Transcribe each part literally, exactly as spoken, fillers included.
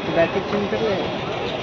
बैठक चेंज कर ले।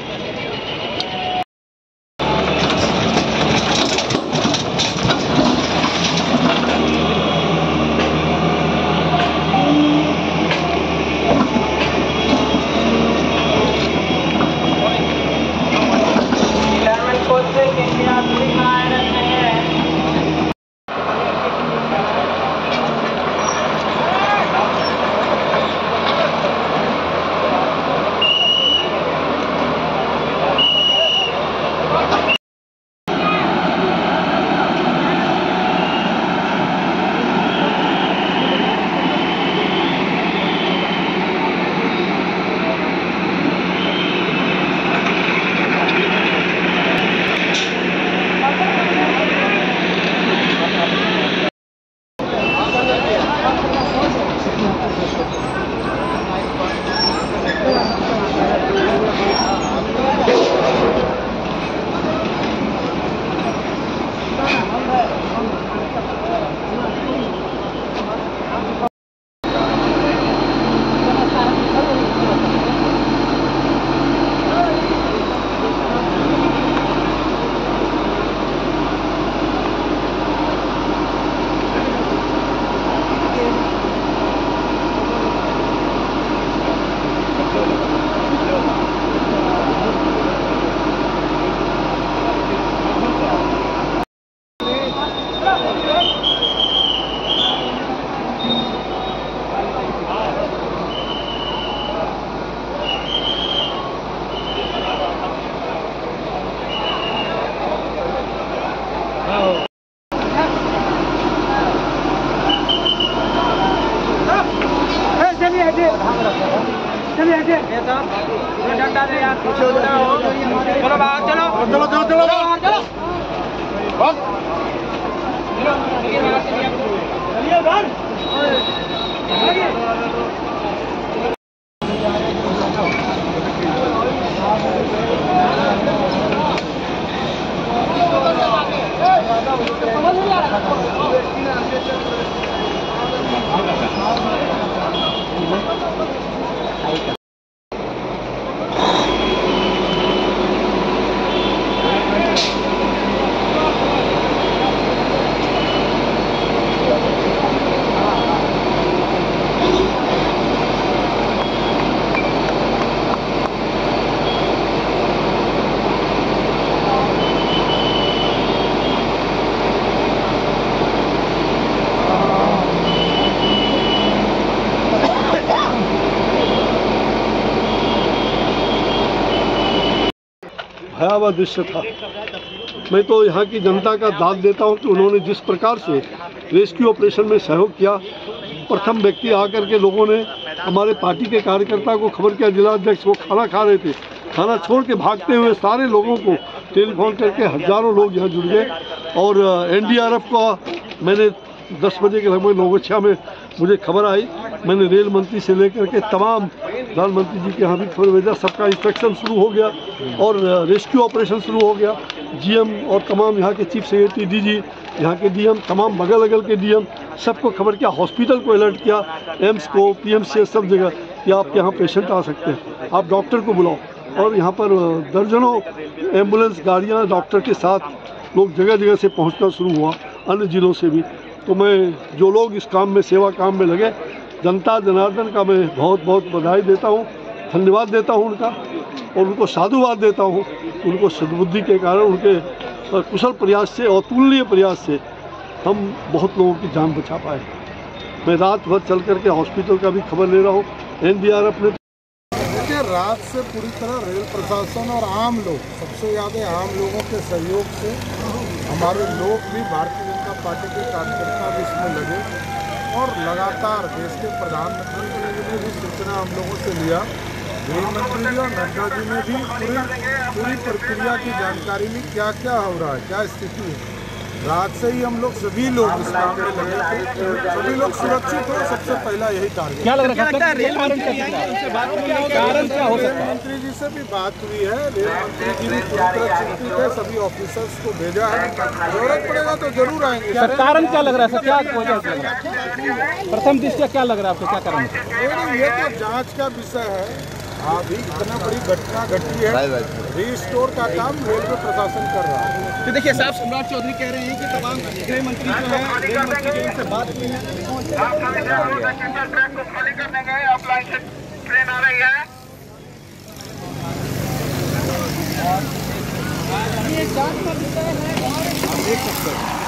चलो बाहर चलो चलो चलो चलो बाहर चलो बस चलिए बाहर भयावह दृश्य था। मैं तो यहाँ की जनता का दाद देता हूँ कि उन्होंने जिस प्रकार से रेस्क्यू ऑपरेशन में सहयोग किया। प्रथम व्यक्ति आकर के लोगों ने हमारे पार्टी के कार्यकर्ता को खबर किया, जिलाध्यक्ष वो खाना खा रहे थे, खाना छोड़ के भागते हुए सारे लोगों को टेलीफोन करके हजारों लोग यहाँ जुड़ गए। और एन डी आर एफ का मैंने दस बजे के लगभग नौगछिया में मुझे खबर आई, मैंने रेल मंत्री से लेकर के तमाम प्रधानमंत्री जी के यहाँ भी खबर भेजा। सबका इंस्पेक्शन शुरू हो गया और रेस्क्यू ऑपरेशन शुरू हो गया। जी एम और तमाम यहाँ के चीफ सेक्रेटरी, डी जी, यहाँ के डी एम, तमाम बगल अगल के डी एम, सबको खबर किया, हॉस्पिटल को अलर्ट किया, एम्स को, पी एम सी एस, सब जगह कि आपके यहाँ पेशेंट आ सकते हैं, आप डॉक्टर को बुलाओ। और यहाँ पर दर्जनों एम्बुलेंस गाड़ियाँ डॉक्टर के साथ लोग जगह जगह से पहुँचना शुरू हुआ, अन्य जिलों से भी। तो मैं जो लोग इस काम में, सेवा काम में लगे, जनता जनार्दन का मैं बहुत बहुत बधाई देता हूँ, धन्यवाद देता हूँ उनका, और उनको साधुवाद देता हूँ। उनको सद्बुद्धि के कारण, उनके कुशल प्रयास से, अतुलनीय प्रयास से हम बहुत लोगों की जान बचा पाए। मैं रात भर चल करके हॉस्पिटल का भी खबर ले रहा हूँ। एन डी आर एफ ने देखिए, रात से पूरी तरह रेल प्रशासन और आम लोग, सबसे ज़्यादा आम लोगों के सहयोग से हमारे लोग भी, भारतीय जनता पार्टी के कार्यकर्ता भी इसमें लगे और लगातार देश के प्रधानमंत्री जी ने भी सूचना हम लोगों से लिया, गृह मंत्री जी और नड्डा जी ने भी पूरी पूरी प्रक्रिया की जानकारी ली, क्या क्या हो रहा है, क्या स्थिति है। रात से ही हम लोग सभी लोग इस काम में लगे थे, सभी लोग सुरक्षित हो, सबसे पहला यही टारगेट। क्या लग रहा है रेल मंत्री जी से भी बात हुई है, रेल मंत्री जी भी पूरी तरह चिंतित है, सभी ऑफिसर्स को भेजा है, जरूरत पड़ेगा तो जरूर आएंगे। सर, कारण क्या लग रहा है सर, क्या वजह प्रथम दृष्टया क्या लग रहा है आपको, क्या कारण है? ये तो जांच का विषय है। अभी इतना बड़ी घटना घटी है, रिस्टोर का काम रेलवे प्रशासन कर रहा है। तो देखिए साहब, सम्राट चौधरी कह रहे हैं कि तमाम गृह मंत्री जो है रेल मंत्री जो उनसे बात की है। ट्रैक को खाली करने गए, अब लाइन से ट्रेन आ रही है। ये जांच का विषय है, आप देख सकते हैं।